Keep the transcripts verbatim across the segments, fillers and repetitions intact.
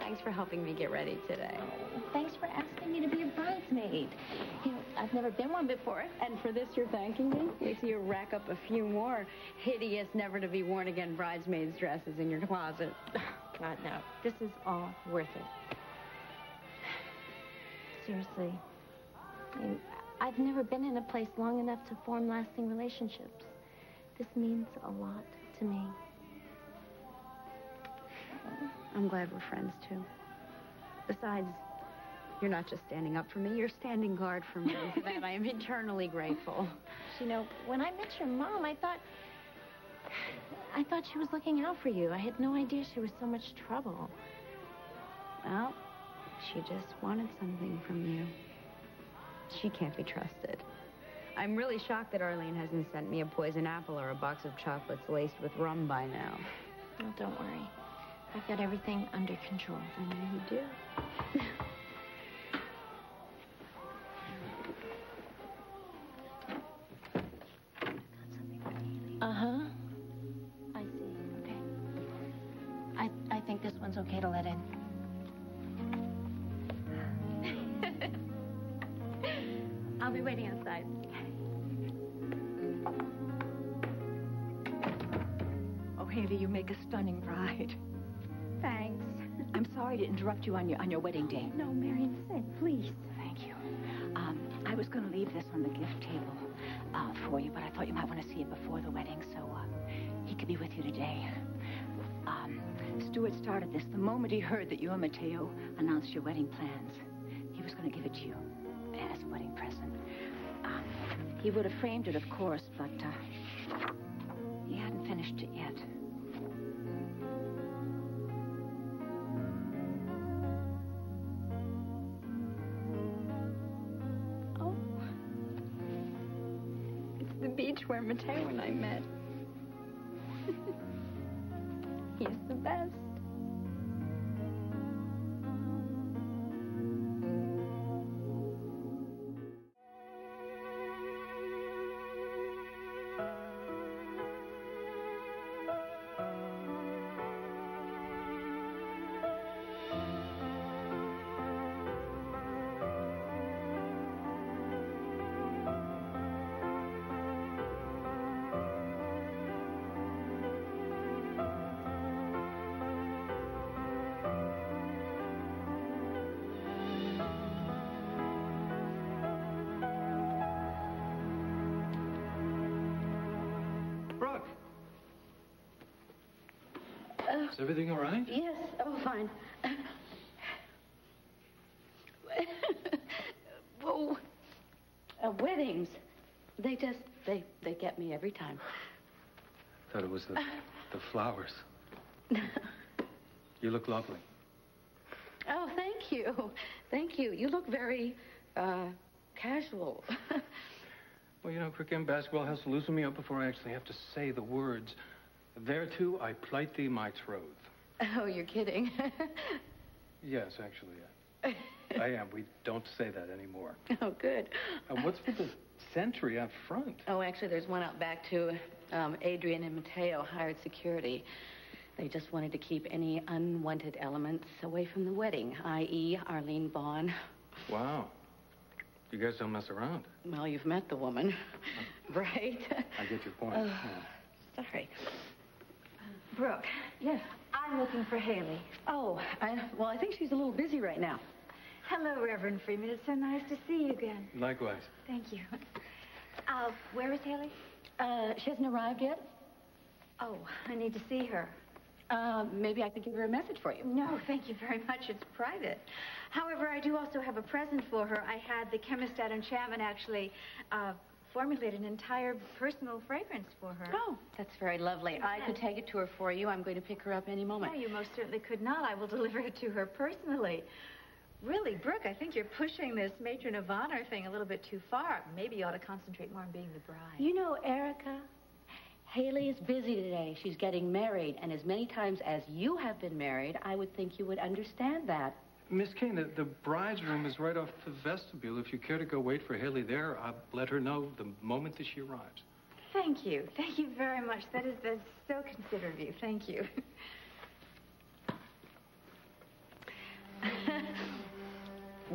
thanks for helping me get ready today. Oh, thanks for asking me to be a bridesmaid. You know, I've never been one before. And for this, you're thanking me? Wait till you rack up a few more hideous, never-to-be-worn-again bridesmaids' dresses in your closet. God, no. This is all worth it. Seriously. I mean, I've never been in a place long enough to form lasting relationships. This means a lot to me. I'm glad we're friends, too. Besides, you're not just standing up for me, you're standing guard for me. For that, I am eternally grateful. You know, when I met your mom, I thought... I thought she was looking out for you. I had no idea she was so much trouble. Well, she just wanted something from you. She can't be trusted. I'm really shocked that Arlene hasn't sent me a poison apple or a box of chocolates laced with rum by now. Well, don't worry. I've got everything under control. I know you do. Uh-huh. I see. Okay. I, I think this one's okay to let in. I'll be waiting outside. Oh, Hayley, you make a stunning bride. Thanks. I'm sorry to interrupt you on your on your wedding day. No, Marion, say, please. Thank you. Um, I was going to leave this on the gift table uh, for you, but I thought you might want to see it before the wedding, so uh, he could be with you today. Um, Stuart started this the moment he heard that you and Mateo announced your wedding plans. He was going to give it to you as a wedding present. Um, he would have framed it, of course, but uh, he hadn't finished it yet. Beach where Mateo and I met. He's the best. Is everything all right? Yes. Oh, fine. Whoa. Uh, weddings. They just, they, they get me every time. I thought it was the, the flowers. You look lovely. Oh, thank you. Thank you. You look very, uh, casual. Well, you know, cricket and basketball has to loosen me up before I actually have to say the words. Thereto I plight thee my troth. Oh, you're kidding. Yes, actually, I, I am. We don't say that anymore. Oh, good. Uh, what's with the sentry out front? Oh, actually, there's one out back, too. Um, Adrian and Mateo hired security. They just wanted to keep any unwanted elements away from the wedding, that is. Arlene Vaughn. Wow. You guys don't mess around. Well, you've met the woman, right? I get your point. Uh, yeah. Sorry. Brooke. Yes. I'm looking for Hayley. Oh, I, well, I think she's a little busy right now. Hello, Reverend Freeman. It's so nice to see you again. Likewise. Thank you. Uh, where is Hayley? Uh, she hasn't arrived yet? Oh, I need to see her. Uh, maybe I could give her a message for you. No, thank you very much. It's private. However, I do also have a present for her. I had the chemist Adam Chapman actually uh, formulate an entire personal fragrance for her. Oh, that's very lovely. Yes. I could take it to her for you. I'm going to pick her up any moment. No, you most certainly could not. I will deliver it to her personally. Really, Brooke, I think you're pushing this matron of honor thing a little bit too far. Maybe you ought to concentrate more on being the bride. You know, Erica, Hayley is busy today. She's getting married, and as many times as you have been married, I would think you would understand that. Miss Kane, the, the bride's room is right off the vestibule. If you care to go wait for Hayley there, I'll let her know the moment that she arrives. Thank you. Thank you very much. That is, that's so considerate of you. Thank you.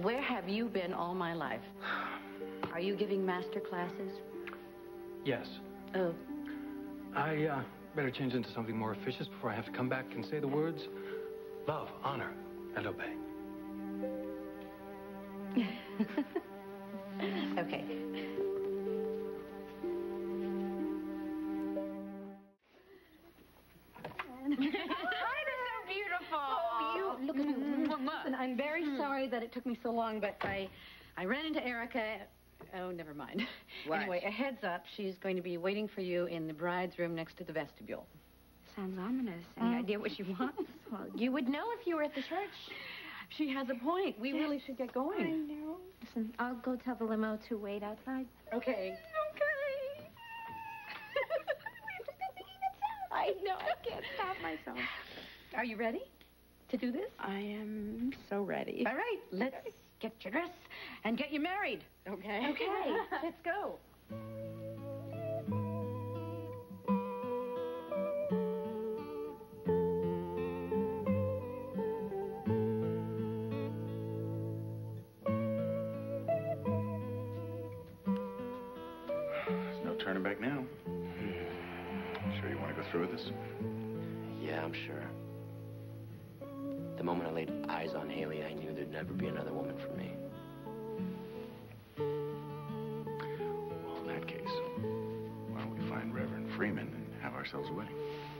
Where have you been all my life? Are you giving master classes? Yes. Oh. I, uh, better change into something more officious before I have to come back and say the words love, honor, and obey. Okay. Look at you. Listen, I'm very sorry that it took me so long, but I, I ran into Erica. Oh, never mind. What? Anyway, a heads up. She's going to be waiting for you in the bride's room next to the vestibule. Sounds ominous. Any Mm. idea what she wants? Well, you would know if you were at the church. She has a point. We really should get going. I know. Listen, I'll go tell the limo to wait outside. Okay. Okay. I know. I can't stop myself. Are you ready to do this? I am so ready. All right. Let's get your dress and get you married. Okay? Okay. Let's go. There's no turning back now. Sure you want to go through with this? Yeah, I'm sure. The moment I laid eyes on Hayley, I knew there'd never be another woman for me. Well, in that case, why don't we find Reverend Freeman and have ourselves a wedding?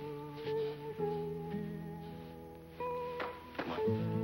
Come on.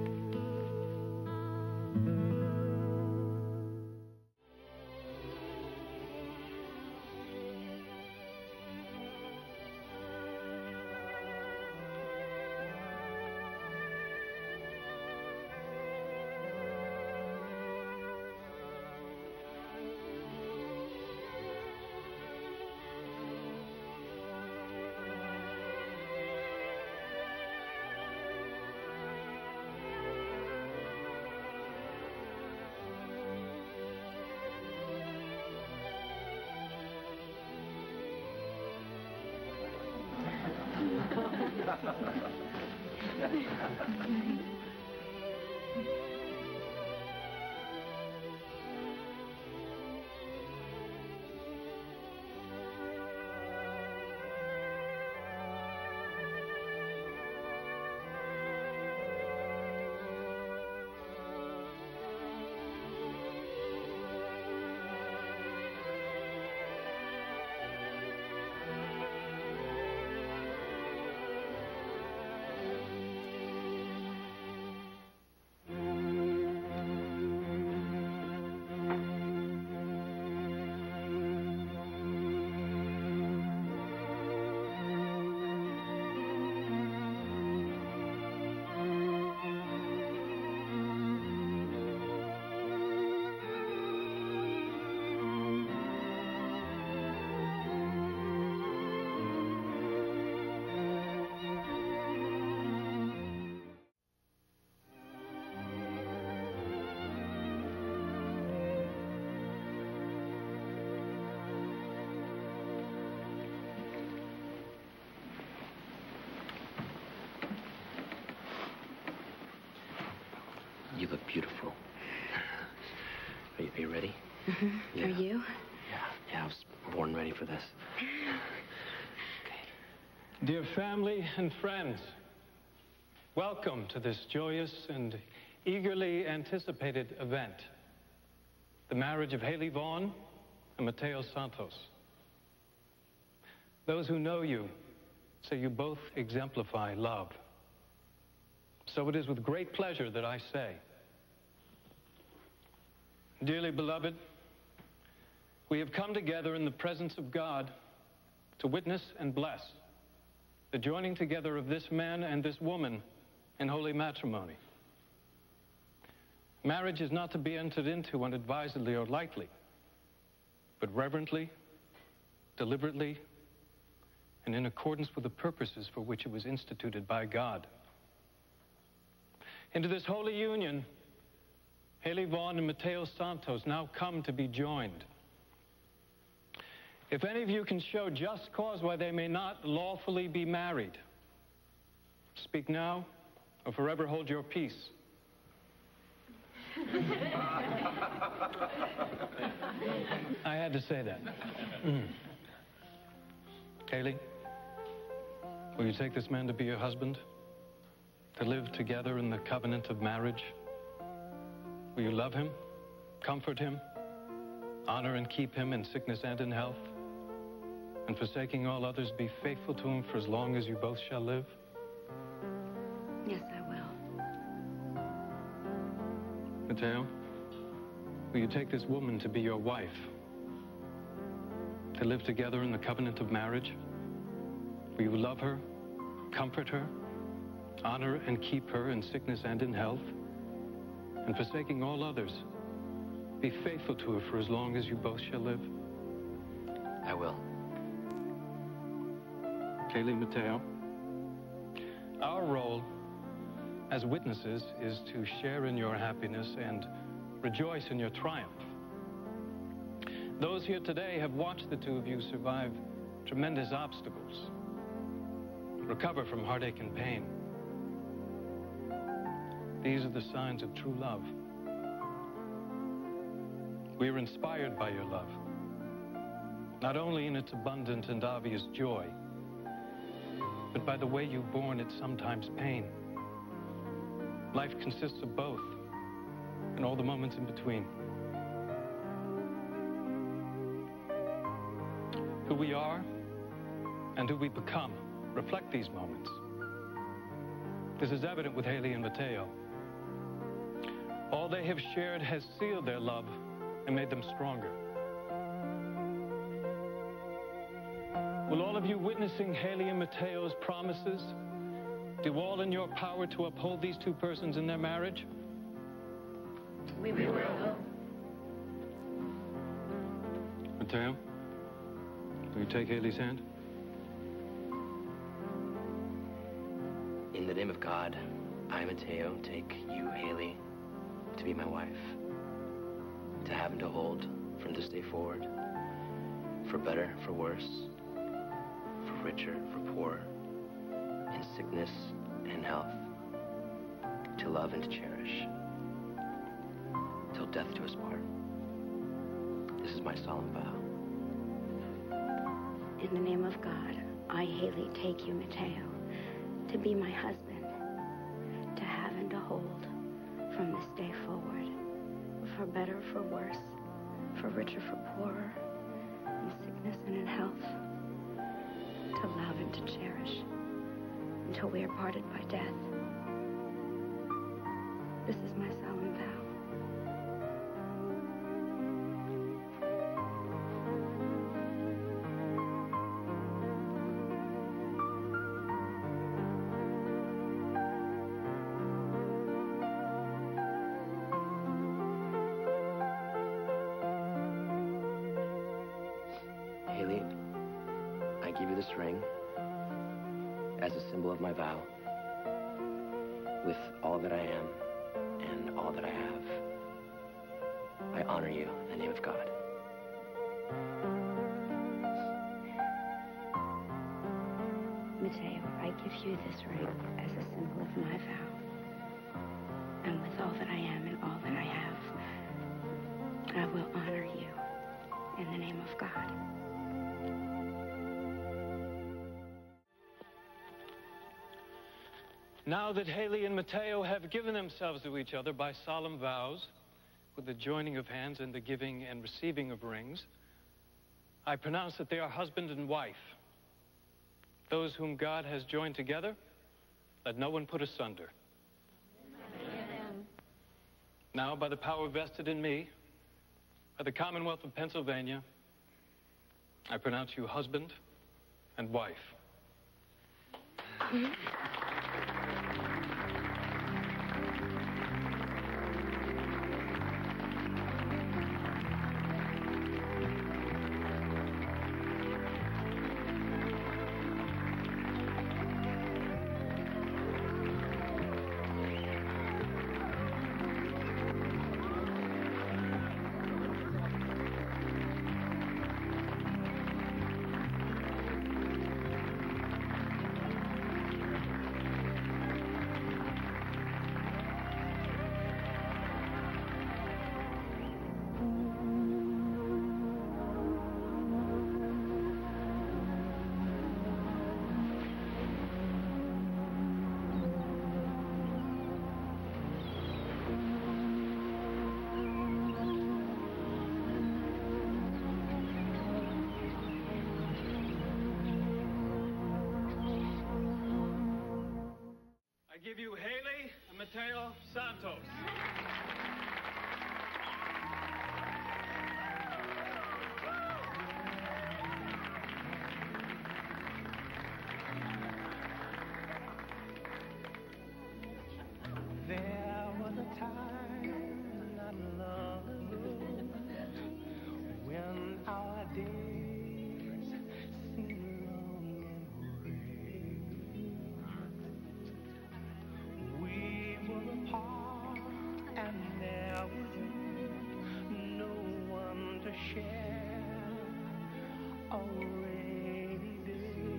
You look beautiful. Are you, are you ready? Mm-hmm. Yeah. Are you? Yeah, yeah, I was born ready for this. Okay. Dear family and friends, welcome to this joyous and eagerly anticipated event, the marriage of Hayley Vaughn and Mateo Santos. Those who know you say you both exemplify love. So it is with great pleasure that I say, dearly beloved, we have come together in the presence of God to witness and bless the joining together of this man and this woman in holy matrimony. Marriage is not to be entered into unadvisedly or lightly, but reverently, deliberately, and in accordance with the purposes for which it was instituted by God. Into this holy union, Hayley Vaughn and Mateo Santos now come to be joined. If any of you can show just cause why they may not lawfully be married, speak now or forever hold your peace. I had to say that. Mm. Hayley, will you take this man to be your husband? To live together in the covenant of marriage? Will you love him, comfort him, honor and keep him in sickness and in health? And forsaking all others, be faithful to him for as long as you both shall live? Yes, I will. Mateo, will you take this woman to be your wife? To live together in the covenant of marriage? Will you love her, comfort her, honor and keep her in sickness and in health? And forsaking all others, be faithful to her for as long as you both shall live? I will. Hayley, Mateo, our role as witnesses is to share in your happiness and rejoice in your triumph. Those here today have watched the two of you survive tremendous obstacles, recover from heartache and pain. These are the signs of true love. We are inspired by your love, not only in its abundant and obvious joy, but by the way you've borne its sometimes pain. Life consists of both, and all the moments in between. Who we are and who we become reflect these moments. This is evident with Hayley and Mateo. All they have shared has sealed their love and made them stronger. Will all of you witnessing Hayley and Mateo's promises do all in your power to uphold these two persons in their marriage? We will. Mateo, will you take Hayley's hand? In the name of God, I, Mateo, take you, Hayley, to be my wife, to have and to hold from this day forward, for better, for worse, for richer, for poorer, in sickness and health, to love and to cherish, till death do us part. This is my solemn vow. In the name of God, I, Hayley, take you, Mateo, to be my husband, to have and to hold from this day forward, for better, for worse, for richer, for poorer, in sickness and in health, to love and to cherish, until we are parted by death. This is my solemn vow. Hayley, I give you this ring as a symbol of my vow, with all that I am and all that I have. I honor you in the name of God. Mateo, I give you this ring as a symbol of my vow, and with all that I am and all that I have, I will honor you in the name of God. Now that Hayley and Mateo have given themselves to each other by solemn vows, with the joining of hands and the giving and receiving of rings, I pronounce that they are husband and wife. Those whom God has joined together, let no one put asunder. Amen. Now, by the power vested in me, by the Commonwealth of Pennsylvania, I pronounce you husband and wife. Mm-hmm. Mateo Santos. There was a time not long ago when our days seemed long and gray. We were apart and there was no one to share a rainy day.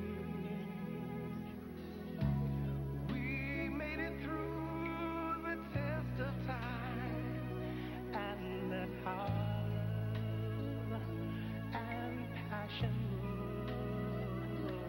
We made it through the test of time and let our love and passion grow.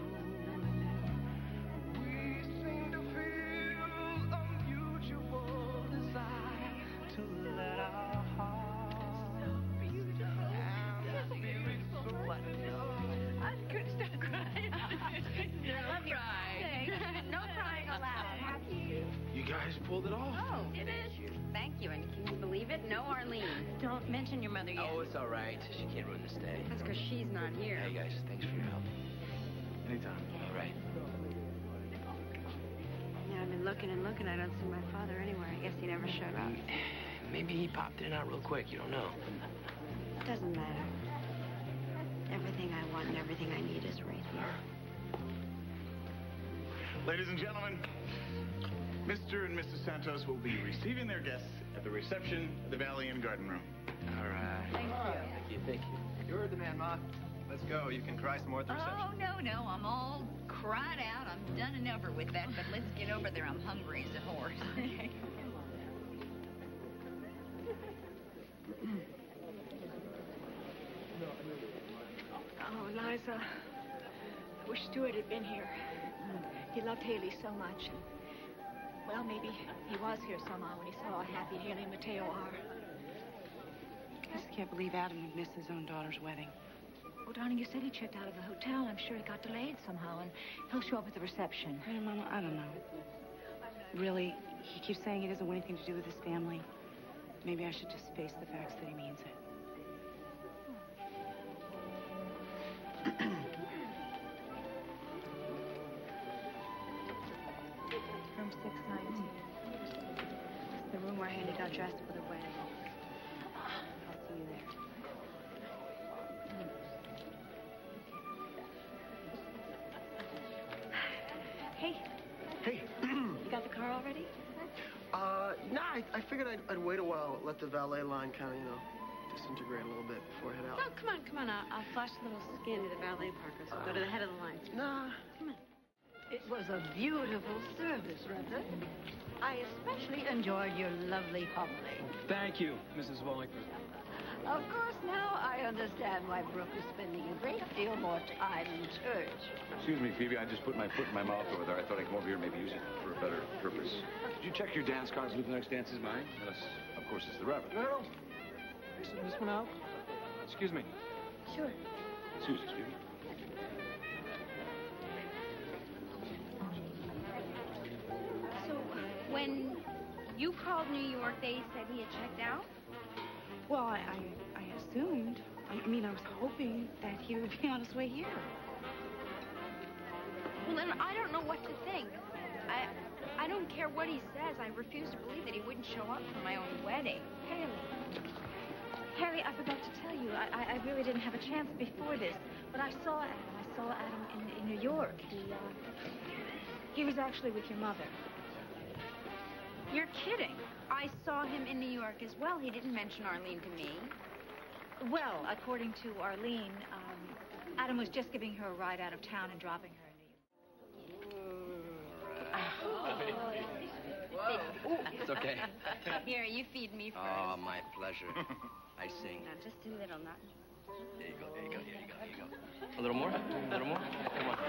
We seem to feel a mutual desire to let our hearts and spirits soar. I couldn't stop crying. I love you. No crying allowed. You guys pulled it off. Oh, it is. Thank you. And can you believe it? No Arlene. Don't mention your mother yet. Oh, it's all right. She can't ruin this day. That's because she's not here. Hey, guys, thanks for your help. Anytime. All right. Yeah, I've been looking and looking. I don't see my father anywhere. I guess he never showed up. Maybe he popped in and out real quick. You don't know. It doesn't matter. Everything I want and everything I need is right here. Ladies and gentlemen, Mister and Missus Santos will be receiving their guests at the reception of the Valley Inn Garden Room. All right. Thank you. Thank you. Thank you. You heard the man, Ma. Let's go. You can cry some more at the reception. Oh, no, no. I'm all cried out. I'm done and over with that. But let's get over there. I'm hungry as a horse. Oh, Liza, I wish Stuart had been here. He loved Hayley so much. And, well, maybe he was here somehow when he saw how happy Hayley and Mateo are. I just can't believe Adam would miss his own daughter's wedding. Oh, darling, you said he checked out of the hotel. I'm sure he got delayed somehow, and he'll show up at the reception. Hey, Mama, I don't know. Really, he keeps saying it doesn't want anything to do with his family. Maybe I should just face the facts that he means it. Room six nineteen. It's the room where Hayley got dressed for the wedding. I'll see you there. Hey, Hey. you got the car already? uh, nah, I, I figured I'd, I'd wait a while, let the valet line kind of, you know, disintegrate a little bit before I head out. No, come on, come on. I'll, I'll flash a little skin to the valet parker. So go to the head of the line. Nah. Come on. It was a beautiful service, Reverend. I especially enjoyed your lovely homily. Thank you, Missus Walker. Of course, now I understand why Brooke is spending a great deal more time in church. Excuse me, Phoebe. I just put my foot in my mouth over there. I thought I'd come over here and maybe use it for a better purpose. Did you check your dance cards? Look, the next dance is mine. Unless, of course, it's the Reverend. No, no. This, this one out? Excuse me. Sure. Susie, excuse me. So, when you called New York, they said he had checked out? Well, I, I, I assumed. I mean, I was hoping that he would be on his way here. Well, then I don't know what to think. I I don't care what he says. I refuse to believe that he wouldn't show up for my own wedding. Hayley. Hayley, I forgot to tell you. I, I, I really didn't have a chance before this. But I saw Adam. I saw Adam in, in New York. He, uh, he was actually with your mother. You're kidding. I saw him in New York as well. He didn't mention Arlene to me. Well, according to Arlene, um, Adam was just giving her a ride out of town and dropping her in New York. It's okay. Here, you feed me first. Oh, my pleasure. I sing. Now, just a little, not... There you go, there you go, there you go, there you go. A little more? A little more? Come on.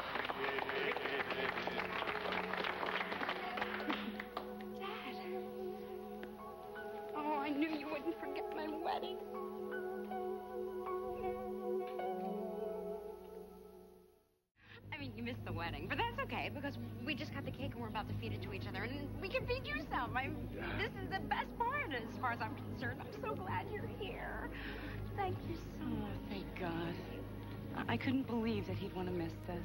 Dad. Oh, I knew you wouldn't forget my wedding. I mean, you missed the wedding, but that's okay because we just got the cake and we're about to feed it to each other, and we can feed you some. I, this is the best part as far as I'm concerned. I'm so glad you're here. Thank you so much. Oh, thank God. I, I couldn't believe that he'd want to miss this.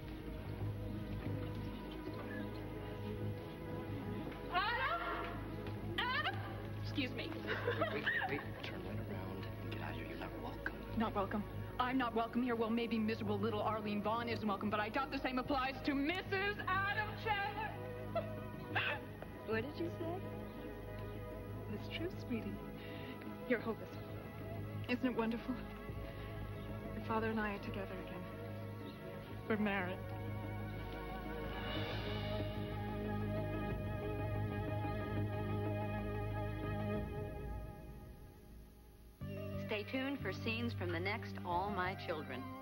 Adam? Adam? Excuse me. Wait, wait, wait. Turn right around and get out of here. You're not welcome. Not welcome. I'm not welcome here. Well, maybe miserable little Arlene Vaughn isn't welcome, but I doubt the same applies to Missus Adam Chandler. What did you say? It's true, sweetie. Here, hold this. Isn't it wonderful? Your father and I are together again. We're married. Stay tuned for scenes from the next All My Children.